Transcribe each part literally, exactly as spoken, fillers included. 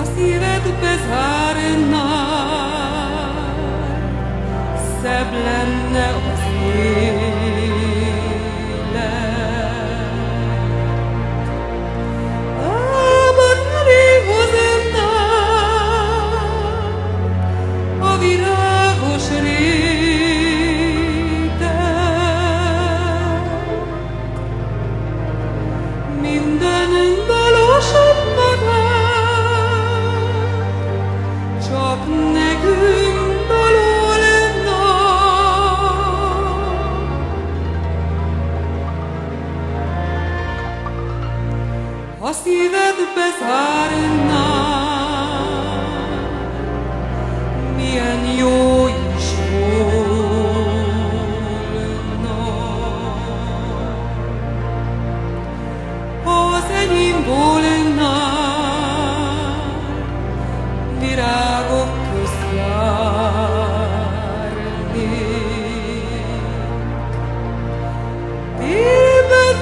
szívedbe zárnál, szebb lenne az élet. Álmod elé hoznál a virágos rétet, minden valósabb magát, csak nekünk való lenne. Ha szívedbe zárnál, milyen jó is volna, ha az enyém volnál, virágok közt járnék. Télben,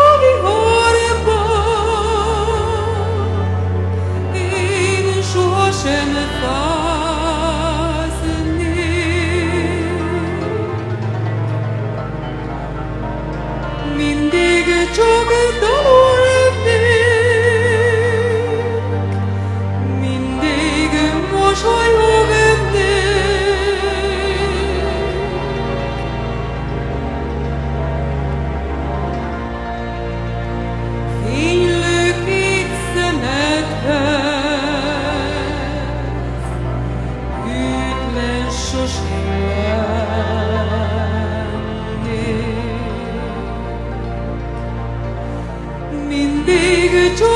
hóviharban én sohasem fáznék. Mindig csak dalolnék, mindig mosolyognék. Fénylő kék szemedhez hűtlen sosem lennék. Mindig csak